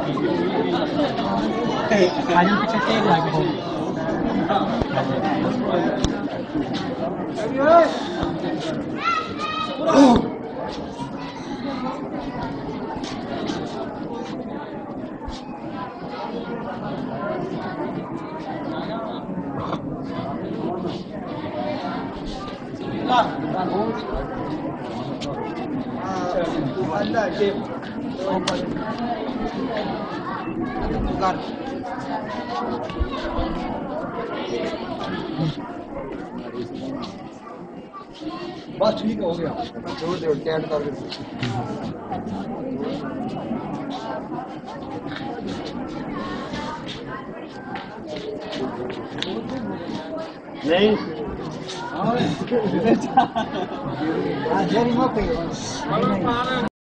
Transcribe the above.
Ayun picture tayo lagi po. बस ठीक हो गया छोड़ दो कैट कर दो नहीं हाँ